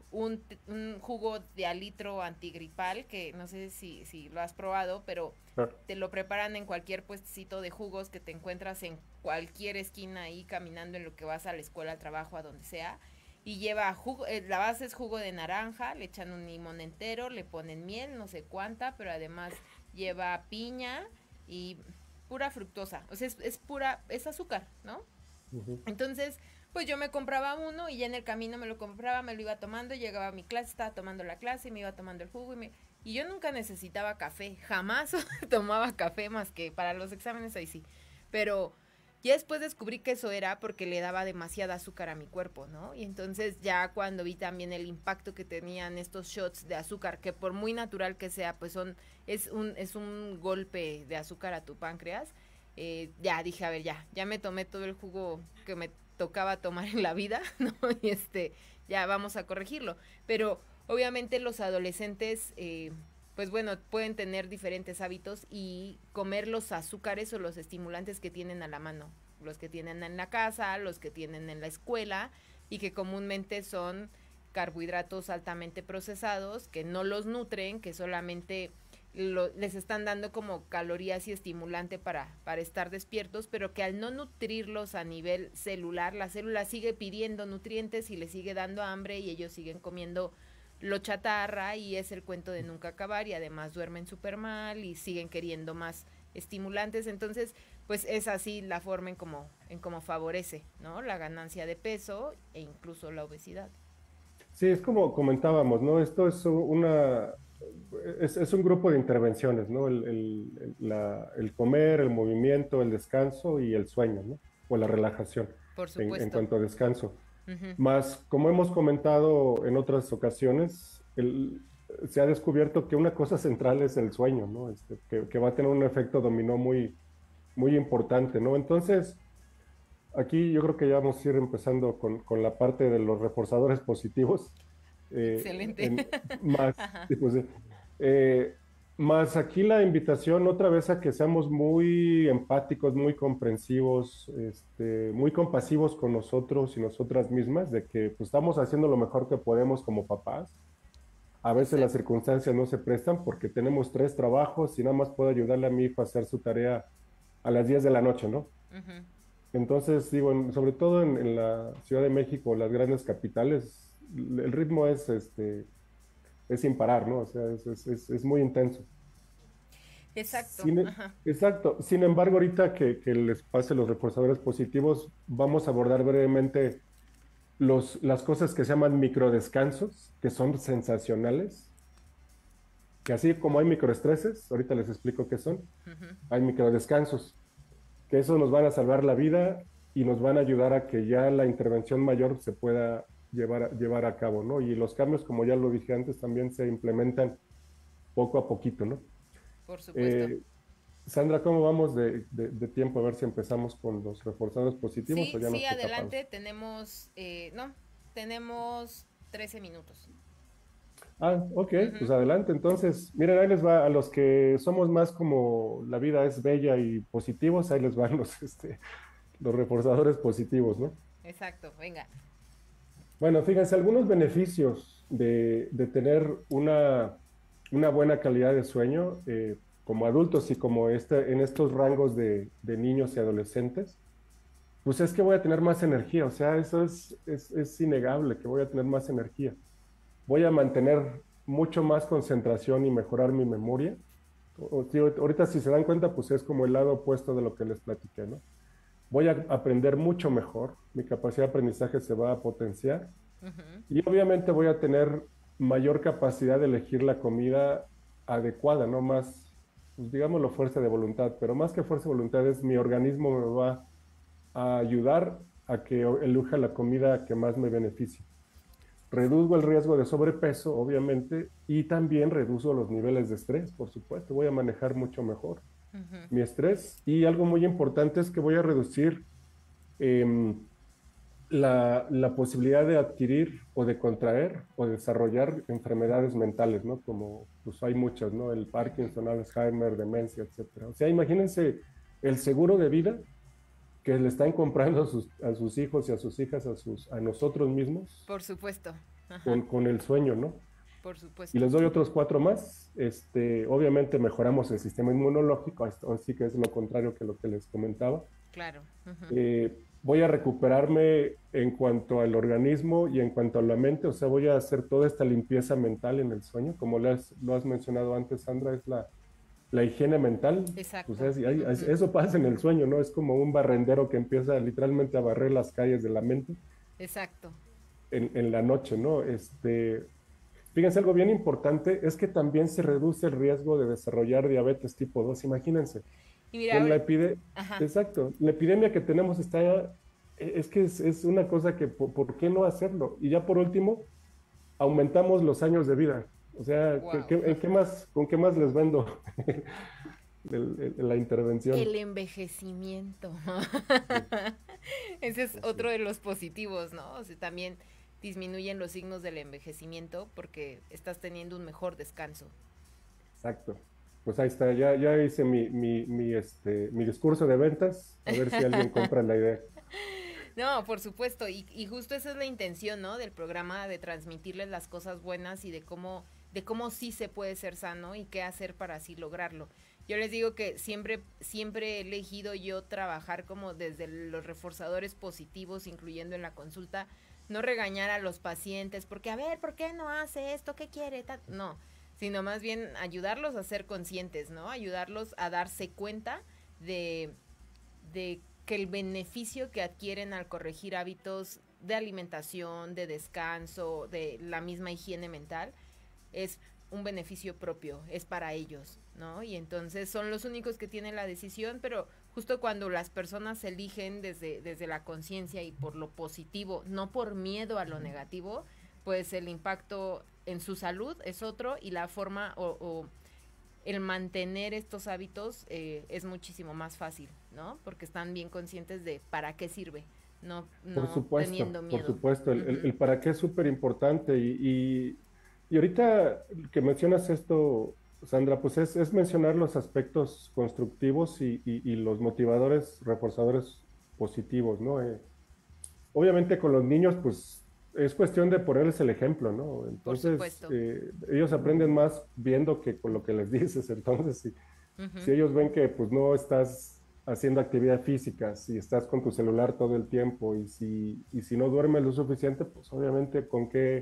un jugo de alitro antigripal, que no sé si lo has probado, pero te lo preparan en cualquier puestecito de jugos que te encuentras en cualquier esquina ahí caminando en lo que vas a la escuela, al trabajo, a donde sea. Y lleva jugo, la base es jugo de naranja, le echan un limón entero, le ponen miel, no sé cuánta, pero además lleva piña y pura fructosa. O sea, es azúcar, ¿no? Entonces, pues yo me compraba uno y ya en el camino me lo compraba, me lo iba tomando, llegaba a mi clase, estaba tomando la clase y me iba tomando el jugo y yo nunca necesitaba café, jamás tomaba café más que para los exámenes, ahí sí, pero ya después descubrí que eso era porque le daba demasiada azúcar a mi cuerpo, ¿no? Y entonces ya cuando vi también el impacto que tenían estos shots de azúcar, que por muy natural que sea, pues es un golpe de azúcar a tu páncreas, ya dije, a ver, ya me tomé todo el jugo que me tocaba tomar en la vida, ¿no? Y ya vamos a corregirlo. Pero obviamente los adolescentes, pues bueno, pueden tener diferentes hábitos y comer los azúcares o los estimulantes que tienen a la mano, los que tienen en la casa, los que tienen en la escuela y que comúnmente son carbohidratos altamente procesados, que no los nutren, que solamente les están dando como calorías y estimulante para estar despiertos, pero que al no nutrirlos a nivel celular, la célula sigue pidiendo nutrientes y le sigue dando hambre y ellos siguen comiendo lo chatarra y es el cuento de nunca acabar y además duermen súper mal y siguen queriendo más estimulantes. Entonces, pues es así la forma en cómo favorece, ¿no? La ganancia de peso e incluso la obesidad. Sí, es como comentábamos, ¿no? Esto es es un grupo de intervenciones, ¿no? El comer, el movimiento, el descanso y el sueño, ¿no? O la relajación. Por supuesto. En cuanto a descanso. Más, como hemos comentado en otras ocasiones, se ha descubierto que una cosa central es el sueño, ¿no? Que va a tener un efecto dominó muy, muy importante, ¿no? Entonces, aquí yo creo que ya vamos a ir empezando con la parte de los reforzadores positivos. Excelente. Más aquí la invitación otra vez a que seamos muy empáticos, muy comprensivos, muy compasivos con nosotros y nosotras mismas, de que pues, estamos haciendo lo mejor que podemos como papás. A veces las circunstancias no se prestan porque tenemos 3 trabajos y nada más puedo ayudarle a mi hijo a hacer su tarea a las 10 de la noche, ¿no? Entonces, digo, sobre todo en la Ciudad de México, las grandes capitales, el ritmo es sin parar, ¿no? O sea, es muy intenso. Exacto. Exacto. Sin embargo, ahorita que les pase los reforzadores positivos, vamos a abordar brevemente las cosas que se llaman microdescansos, que son sensacionales, que así como hay microestreses, ahorita les explico qué son, hay microdescansos, que eso nos van a salvar la vida y nos van a ayudar a que ya la intervención mayor se pueda llevar a cabo, ¿no? Y los cambios, como ya lo dije antes, también se implementan poco a poquito, ¿no? Por supuesto. Sandra, ¿cómo vamos de tiempo? A ver si empezamos con los reforzadores positivos sí, o ya nos toca adelante, pausa. tenemos 13 minutos. Ok, pues adelante. Entonces, miren, ahí les va a los que somos más como la vida es bella y positivos, ahí les van los reforzadores positivos, ¿no? Exacto, venga. Bueno, fíjense, algunos beneficios de tener una buena calidad de sueño como adultos y como en estos rangos de niños y adolescentes, pues es que voy a tener más energía, o sea, eso es innegable, que voy a tener más energía. Voy a mantener mucho más concentración y mejorar mi memoria. Ahorita si se dan cuenta, pues es como el lado opuesto de lo que les platiqué, ¿no? Voy a aprender mucho mejor, mi capacidad de aprendizaje se va a potenciar y obviamente voy a tener mayor capacidad de elegir la comida adecuada, no más, pues digámoslo, fuerza de voluntad, pero más que fuerza de voluntad es mi organismo me va a ayudar a que elija la comida que más me beneficie. Reduzco el riesgo de sobrepeso, obviamente, y también reduzco los niveles de estrés, por supuesto, voy a manejar mucho mejor mi estrés, y algo muy importante es que voy a reducir la posibilidad de adquirir o de contraer o desarrollar enfermedades mentales, ¿no? Como pues hay muchas, ¿no? El Parkinson, Alzheimer, demencia, etcétera. O sea, imagínense el seguro de vida que le están comprando a sus hijos y a sus hijas, a nosotros mismos. Por supuesto. con el sueño, ¿no? Por supuesto. Y les doy otros 4 más. Obviamente mejoramos el sistema inmunológico, así que es lo contrario que lo que les comentaba. Claro. Voy a recuperarme en cuanto al organismo y en cuanto a la mente, o sea, voy a hacer toda esta limpieza mental en el sueño, como lo has mencionado antes, Sandra, es la higiene mental. Exacto. Pues eso pasa en el sueño, ¿no? Es como un barrendero que empieza literalmente a barrer las calles de la mente. Exacto. En la noche, ¿no? Fíjense, algo bien importante es que también se reduce el riesgo de desarrollar diabetes tipo 2, imagínense. Y mira, la epidemia que tenemos es una cosa que, ¿por qué no hacerlo? Y ya por último, aumentamos los años de vida. O sea, wow. ¿Con qué más les vendo la intervención? El envejecimiento. Ese es otro de los positivos, ¿no? O sea, también disminuyen los signos del envejecimiento porque estás teniendo un mejor descanso. Exacto. Pues ahí está, ya hice mi discurso de ventas, a ver si alguien compra la idea. No, por supuesto, y justo esa es la intención, ¿no? Del programa, de transmitirles las cosas buenas y de cómo sí se puede ser sano y qué hacer para así lograrlo. Yo les digo que siempre he elegido yo trabajar como desde los reforzadores positivos, incluyendo en la consulta, no regañar a los pacientes, porque a ver, ¿por qué no hace esto? ¿Qué quiere? No, sino más bien ayudarlos a ser conscientes, ¿no? Ayudarlos a darse cuenta de que el beneficio que adquieren al corregir hábitos de alimentación, de descanso, de la misma higiene mental, es un beneficio propio, es para ellos, ¿no? Y entonces son los únicos que tienen la decisión, pero justo cuando las personas eligen desde la conciencia y por lo positivo, no por miedo a lo negativo, pues el impacto en su salud es otro y la forma o el mantener estos hábitos es muchísimo más fácil, ¿no? Porque están bien conscientes de para qué sirve, no teniendo miedo. Por supuesto, el para qué es súper importante y ahorita que mencionas esto, Sandra, pues es mencionar los aspectos constructivos y los motivadores, reforzadores positivos, ¿no? Obviamente con los niños, pues es cuestión de ponerles el ejemplo, ¿no? Entonces, ellos aprenden más viendo que con lo que les dices. Entonces, si ellos ven que pues no estás haciendo actividad física, si estás con tu celular todo el tiempo y si no duermes lo suficiente, pues obviamente con qué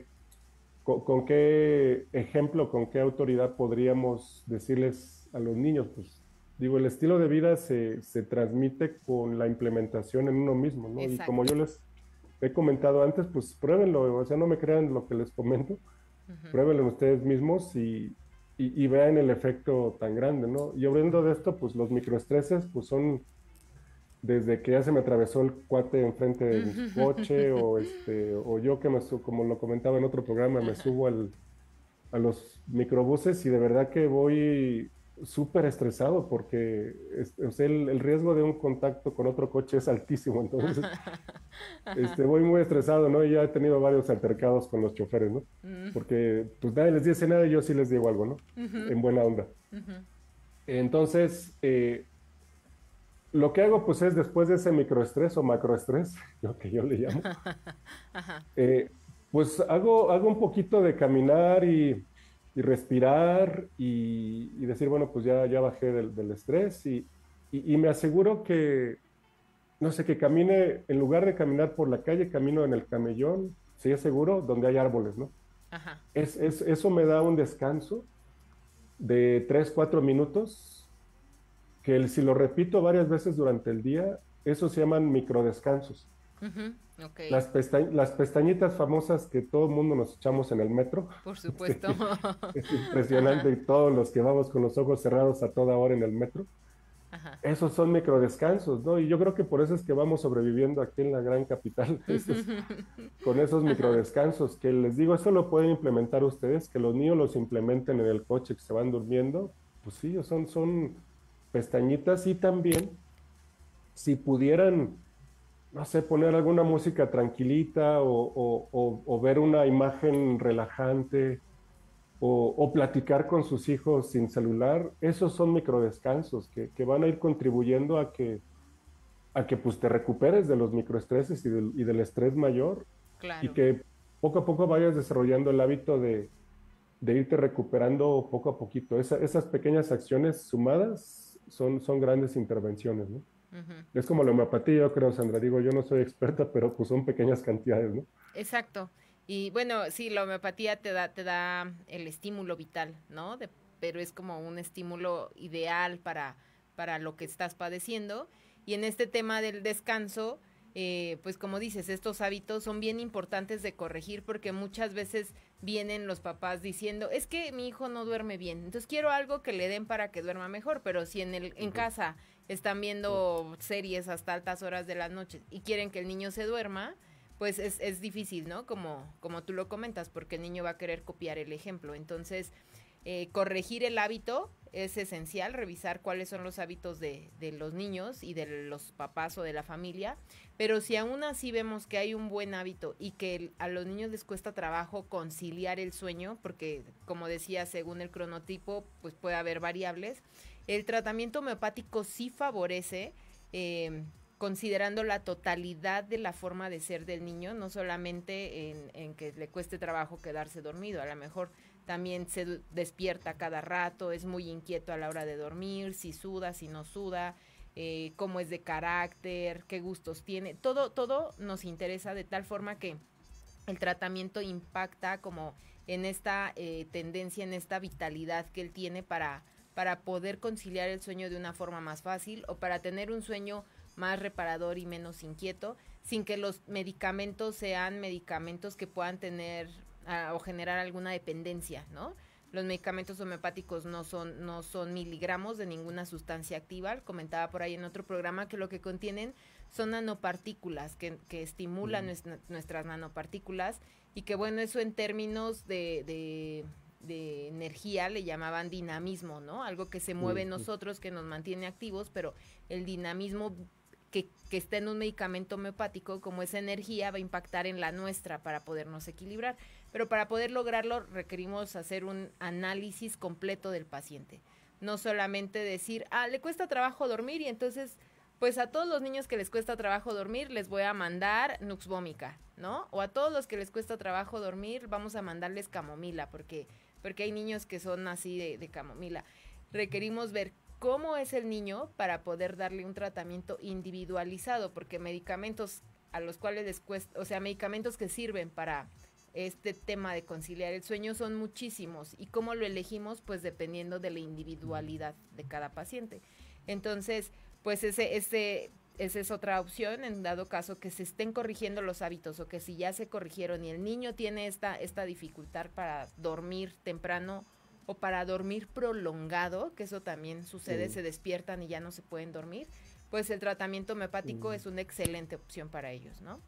ejemplo, con qué autoridad podríamos decirles a los niños, pues digo, el estilo de vida se transmite con la implementación en uno mismo, ¿no? Exacto. Y como yo les he comentado antes, pues pruébenlo, o sea, no me crean lo que les comento, pruébenlo ustedes mismos y vean el efecto tan grande, ¿no? Y hablando de esto, pues los microestreses, pues son desde que ya se me atravesó el cuate enfrente de mi coche, o yo que como lo comentaba en otro programa, me subo a los microbuses y de verdad que voy súper estresado porque o sea, el riesgo de un contacto con otro coche es altísimo, entonces voy muy estresado, ¿no? Y ya he tenido varios altercados con los choferes, ¿no? Porque pues nadie les dice nada y yo sí les digo algo, ¿no? En buena onda. Entonces, lo que hago pues es después de ese microestrés o macroestrés, lo que yo le llamo, pues hago un poquito de caminar y respirar y decir, bueno, pues ya bajé del estrés y me aseguro que, no sé, que camine, en lugar de caminar por la calle, camino en el camellón, si es seguro, donde hay árboles, ¿no? Ajá. Eso me da un descanso de 3-4 minutos, que si lo repito varias veces durante el día, eso se llaman microdescansos. Okay. Las pestañitas famosas que todo el mundo nos echamos en el metro. Por supuesto. Es impresionante, y todos los que vamos con los ojos cerrados a toda hora en el metro. Ajá. Esos son microdescansos, ¿no? Y yo creo que por eso es que vamos sobreviviendo aquí en la gran capital, con esos microdescansos, que les digo, eso lo pueden implementar ustedes, que los niños los implementen en el coche, que se van durmiendo, pues sí, son pestañitas. Y también, si pudieran, no sé, poner alguna música tranquilita o ver una imagen relajante o platicar con sus hijos sin celular, esos son microdescansos que van a ir contribuyendo a que pues te recuperes de los microestreses y del estrés mayor. Claro. Y que poco a poco vayas desarrollando el hábito de irte recuperando poco a poquito. Esas pequeñas acciones sumadas son grandes intervenciones, ¿no? Es como la homeopatía, yo creo, Sandra. Digo, yo no soy experta, pero pues son pequeñas cantidades, ¿no? Exacto. Y bueno, sí, la homeopatía te da el estímulo vital, ¿no? Pero es como un estímulo ideal para lo que estás padeciendo. Y en este tema del descanso, pues como dices, estos hábitos son bien importantes de corregir porque muchas veces vienen los papás diciendo, es que mi hijo no duerme bien, entonces quiero algo que le den para que duerma mejor, pero si en casa están viendo series hasta altas horas de la noche y quieren que el niño se duerma, pues es difícil, ¿no? Como tú lo comentas, porque el niño va a querer copiar el ejemplo. Entonces, corregir el hábito es esencial, revisar cuáles son los hábitos de los niños y de los papás o de la familia, pero si aún así vemos que hay un buen hábito y que a los niños les cuesta trabajo conciliar el sueño, porque como decía, según el cronotipo, pues puede haber variables, el tratamiento homeopático sí favorece, considerando la totalidad de la forma de ser del niño, no solamente en que le cueste trabajo quedarse dormido, a lo mejor también se despierta cada rato, es muy inquieto a la hora de dormir, si suda, si no suda, cómo es de carácter, qué gustos tiene, todo nos interesa de tal forma que el tratamiento impacta como en esta tendencia, en esta vitalidad que él tiene para poder conciliar el sueño de una forma más fácil o para tener un sueño más reparador y menos inquieto, sin que los medicamentos sean medicamentos que puedan tener o generar alguna dependencia, ¿no? Los medicamentos homeopáticos no son miligramos de ninguna sustancia activa. Comentaba por ahí en otro programa que lo que contienen son nanopartículas que estimulan nuestras nanopartículas y que bueno, eso en términos de energía le llamaban dinamismo, ¿no? Algo que se mueve en nosotros, que nos mantiene activos, pero el dinamismo que está en un medicamento homeopático, como esa energía va a impactar en la nuestra para podernos equilibrar. Pero para poder lograrlo requerimos hacer un análisis completo del paciente. No solamente decir, le cuesta trabajo dormir y entonces, pues a todos los niños que les cuesta trabajo dormir les voy a mandar Nux Vomica, ¿no? O a todos los que les cuesta trabajo dormir vamos a mandarles camomila, porque hay niños que son así de camomila. Requerimos ver cómo es el niño para poder darle un tratamiento individualizado, porque medicamentos a los cuales les cuesta, o sea, medicamentos que sirven para este tema de conciliar el sueño son muchísimos, y cómo lo elegimos, pues dependiendo de la individualidad de cada paciente. Entonces, pues esa es otra opción, en dado caso que se estén corrigiendo los hábitos, o que si ya se corrigieron y el niño tiene esta dificultad para dormir temprano o para dormir prolongado, que eso también sucede, se despiertan y ya no se pueden dormir, pues el tratamiento homeopático es una excelente opción para ellos, ¿no?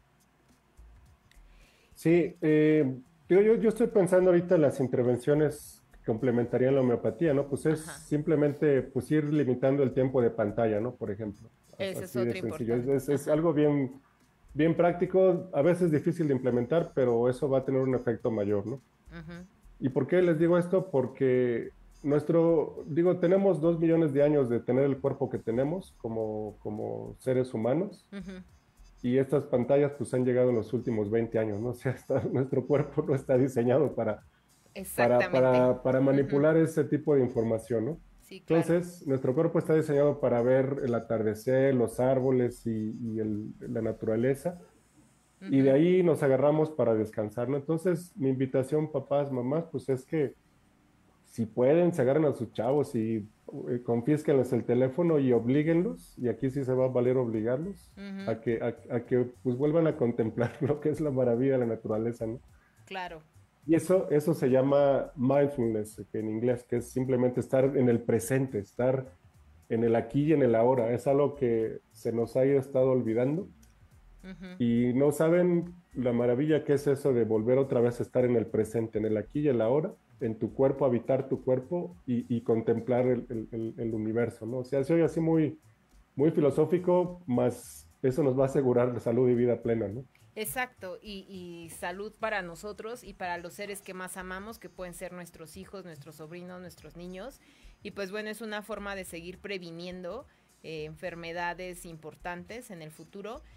Sí, yo estoy pensando ahorita en las intervenciones que complementarían la homeopatía, ¿no? Pues es simplemente pues ir limitando el tiempo de pantalla, ¿no? Por ejemplo. Ese es otro importante. Es algo bien práctico, a veces difícil de implementar, pero eso va a tener un efecto mayor, ¿no? ¿Y por qué les digo esto? Porque tenemos 2 millones de años de tener el cuerpo que tenemos como seres humanos. Y estas pantallas pues han llegado en los últimos 20 años, ¿no? O sea, nuestro cuerpo no está diseñado para manipular ese tipo de información, ¿no? Sí, claro. Entonces, nuestro cuerpo está diseñado para ver el atardecer, los árboles y la naturaleza. Y de ahí nos agarramos para descansar, ¿no? Entonces, mi invitación, papás, mamás, pues es que si pueden, se agarren a sus chavos y confísquenles el teléfono y oblíguenlos, y aquí sí se va a valer obligarlos, a que pues vuelvan a contemplar lo que es la maravilla de la naturaleza, ¿no? Claro. Y eso se llama mindfulness, que en inglés, que es simplemente estar en el presente, estar en el aquí y en el ahora. Es algo que se nos ha estado olvidando. Y no saben la maravilla que es eso de volver otra vez a estar en el presente, en el aquí y el ahora, en tu cuerpo, habitar tu cuerpo y contemplar el universo, ¿no? O sea, se oye así muy, muy filosófico, más eso nos va a asegurar salud y vida plena, ¿no? Exacto, y salud para nosotros y para los seres que más amamos, que pueden ser nuestros hijos, nuestros sobrinos, nuestros niños. Y pues bueno, es una forma de seguir previniendo enfermedades importantes en el futuro.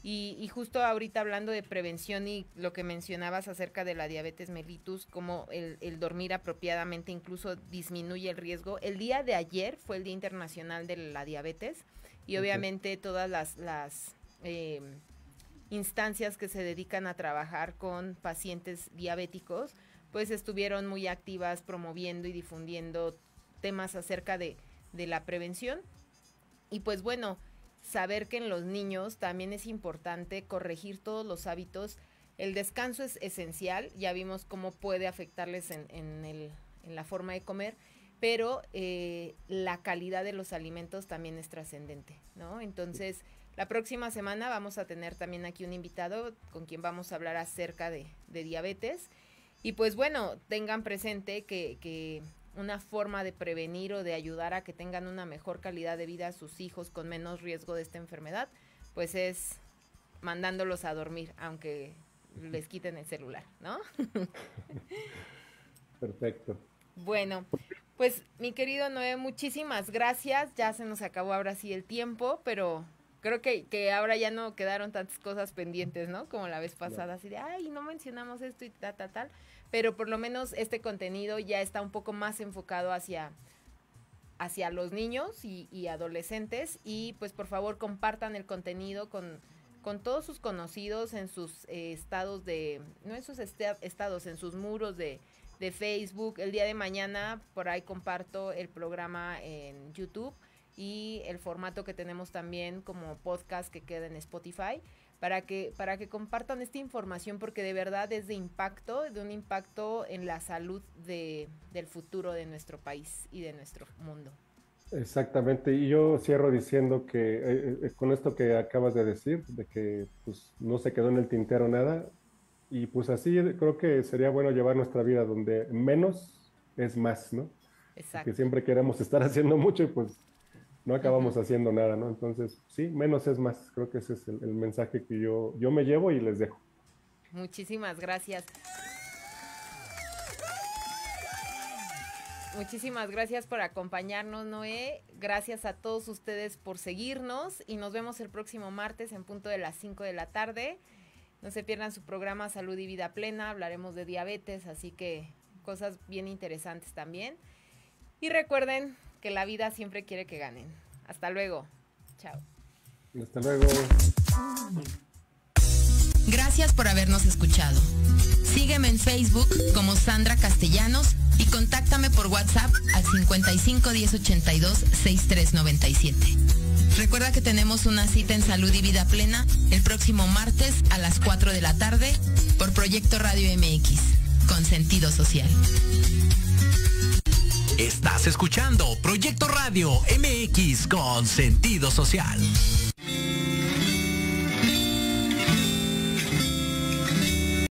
Y justo ahorita hablando de prevención y lo que mencionabas acerca de la diabetes mellitus, como el dormir apropiadamente incluso disminuye el riesgo. El día de ayer fue el Día Internacional de la Diabetes y obviamente todas las instancias que se dedican a trabajar con pacientes diabéticos, pues estuvieron muy activas promoviendo y difundiendo temas acerca de la prevención. Y pues bueno, saber que en los niños también es importante corregir todos los hábitos. El descanso es esencial, ya vimos cómo puede afectarles en la forma de comer, pero la calidad de los alimentos también es trascendente, ¿no? Entonces, la próxima semana vamos a tener también aquí un invitado con quien vamos a hablar acerca de diabetes. Y pues bueno, tengan presente que una forma de prevenir o de ayudar a que tengan una mejor calidad de vida a sus hijos con menos riesgo de esta enfermedad, pues es mandándolos a dormir, aunque les quiten el celular, ¿no? Perfecto. Bueno, pues mi querido Noé, muchísimas gracias. Ya se nos acabó ahora sí el tiempo, pero creo que ahora ya no quedaron tantas cosas pendientes, ¿no? Como la vez pasada, así de, ay, no mencionamos esto y tal. Pero por lo menos este contenido ya está un poco más enfocado hacia los niños y adolescentes. Y pues por favor compartan el contenido con todos sus conocidos en sus estados no en sus estados, en sus muros de Facebook. El día de mañana por ahí comparto el programa en YouTube y el formato que tenemos también como podcast que queda en Spotify, para que compartan esta información, porque de verdad es de un impacto en la salud del futuro de nuestro país y de nuestro mundo. Exactamente, y yo cierro diciendo que con esto que acabas de decir, de que pues no se quedó en el tintero nada, y pues así creo que sería bueno llevar nuestra vida donde menos es más, ¿no? Exacto. Que siempre queremos estar haciendo mucho y pues no acabamos haciendo nada, ¿no? Entonces, sí, menos es más. Creo que ese es el mensaje que yo me llevo y les dejo. Muchísimas gracias. Muchísimas gracias por acompañarnos, Noé. Gracias a todos ustedes por seguirnos y nos vemos el próximo martes en punto de las 5 de la tarde. No se pierdan su programa Salud y Vida Plena. Hablaremos de diabetes, así que cosas bien interesantes también. Y recuerden que la vida siempre quiere que ganen. Hasta luego. Chao. Hasta luego. Gracias por habernos escuchado. Sígueme en Facebook como Sandra Castellanos y contáctame por WhatsApp al 55 10 82 6397. Recuerda que tenemos una cita en Salud y Vida Plena el próximo martes a las 4 de la tarde por Proyecto Radio MX, con sentido social. Estás escuchando Proyecto Radio MX con sentido social.